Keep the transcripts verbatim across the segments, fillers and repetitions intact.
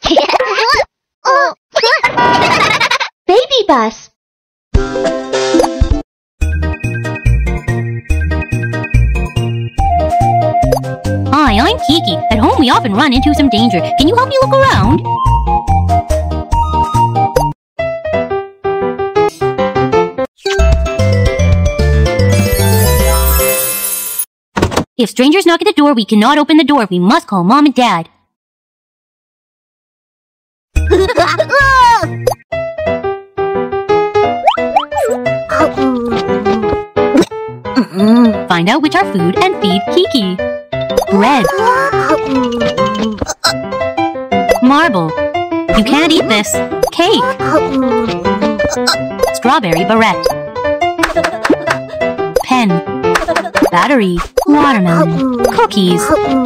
Baby bus. Hi, I'm Kiki. At home we often run into some danger. Can you help me look around? If strangers knock at the door, we cannot open the door. We must call Mom and Dad. Find out which are food and feed Kiki. Bread. Marble. You can't eat this. Cake. Strawberry barrette. Pen. Battery. Watermelon. Cookies.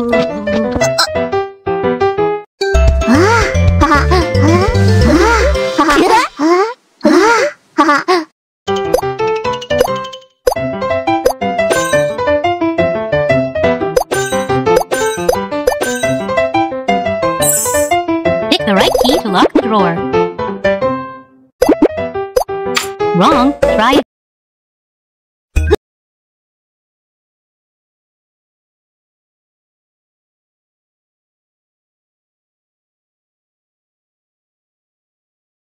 Pick the right key to lock the drawer. Wrong. Try